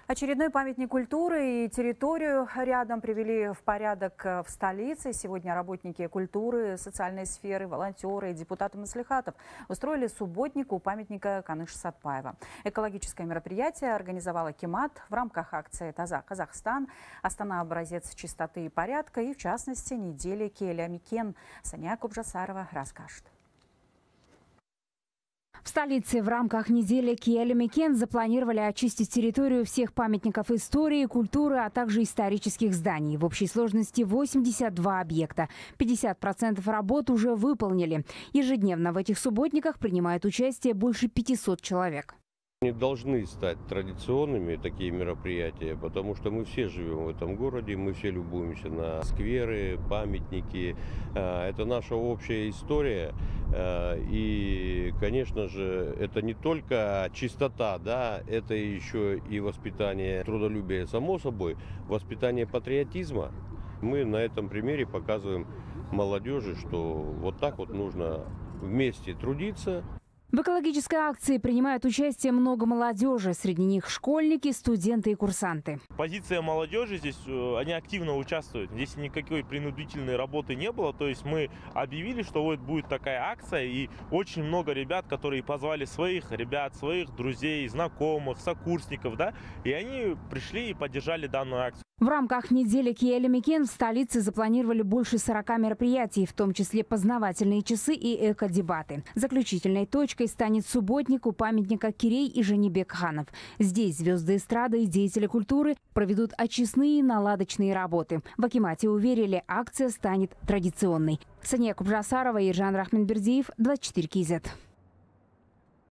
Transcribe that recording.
Очередной памятник культуры и территорию рядом привели в порядок в столице. Сегодня работники культуры, социальной сферы, волонтеры и депутаты маслихатов устроили субботник у памятника Каныша Сатпаева. Экологическое мероприятие организовала Кемат в рамках акции «Таза Казахстан», «Астана. Образец чистоты и порядка» и, в частности, недели Киэля Микен. Сания Кубжасарова расскажет. В столице в рамках недели Киэля Микен запланировали очистить территорию всех памятников истории, культуры, а также исторических зданий. В общей сложности 82 объекта. 50% работ уже выполнили. Ежедневно в этих субботниках принимает участие больше 500 человек. Не должны стать традиционными такие мероприятия, потому что мы все живем в этом городе, мы все любуемся на скверы, памятники. Это наша общая история. И, конечно же, это не только чистота, да, это еще и воспитание трудолюбия, само собой, воспитание патриотизма. Мы на этом примере показываем молодежи, что вот так вот нужно вместе трудиться. В экологической акции принимают участие много молодежи. Среди них школьники, студенты и курсанты. Позиция молодежи здесь, они активно участвуют. Здесь никакой принудительной работы не было. То есть мы объявили, что вот будет такая акция. И очень много ребят, которые позвали своих ребят, своих друзей, знакомых, сокурсников. Да? И они пришли и поддержали данную акцию. В рамках недели Киэля Микен в столице запланировали больше 40 мероприятий, в том числе познавательные часы и эко-дебаты. Заключительной точкой станет субботник у памятника Кирей и Женебек ханов. Здесь звезды эстрады и деятели культуры проведут очистные и наладочные работы. В Акимате уверили, акция станет традиционной. Сания Кубжасарова и Иржан Рахманбердиев, 24 КЗ.